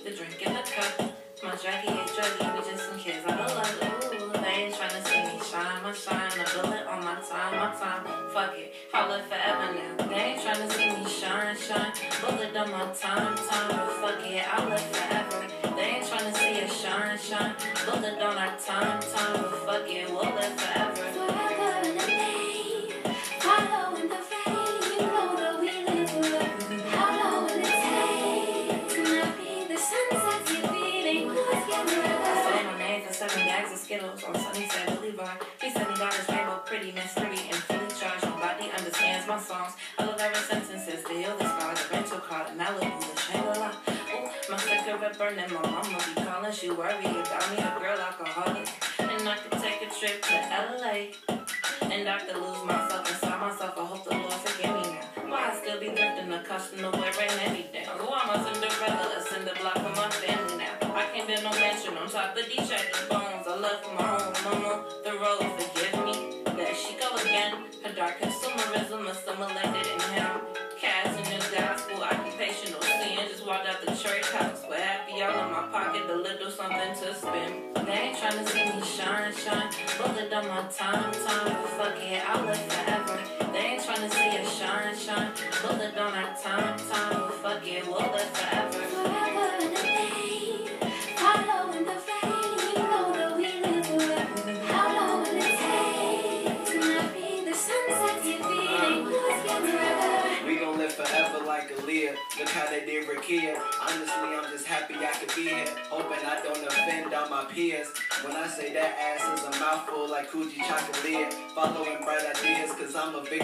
the drink in the cup. My druggy is druggy, we just some kids out of luck. Ooh, they ain't tryna see me shine, my shine, a bullet on my time. Fuck it, I'll live forever now. They ain't tryna see me shine, bullet on my time. But fuck it, I'll live forever. They ain't tryna see us shine, bullet on our time. But fuck it, we'll live forever. Forever in the pain, following the fame. You know that we live forever. How long will it take to not be the sunset you're feeding? Who's getting I sold my name for 7 bags of Skittles on Sunnyside Boulevard. He said he got his rainbow pretty, Miss Pretty, and fully charged. Nobody understands my songs. I love every sentences to heal the scars. A rental car, the Malibu, the Shangri-La. Ooh, my cigarette burning, my mama be calling. She worried about me, a girl alcoholic. And I could take a trip to LA. And I could lose myself inside myself. I hope the Lord forgive me now. Why I still be thrifting, accustomed to wear rain me down? Why am I Cinderella, a cinder block for my family now? I can't build no mansion on top of these shaky bones. I love my home, mama, the road, forgive me. There she go again. Her dark consumerism assimilated in him. Cash and new gospel, occupational sin. Just walked out the church house with happy all in my pocket, a little something to spend. They ain't tryna see me shine, bullet on my time. But fuck it, I'll live forever. They ain't tryna see us shine, bullet on our time. But fuck it, we'll live forever. forever in the pain, following the fame. You know that we live forever. How long will it take to not be the sunset you're feeding? Who's getting forever? We gon' live forever like Aaliyah. Look how they did Rakia. Honestly, I'm just happy I could be here. Hoping I don't offend all my peers. When I say that ass is a mouthful like Coogee chocolate. Following bright ideas, cause I'm a victim.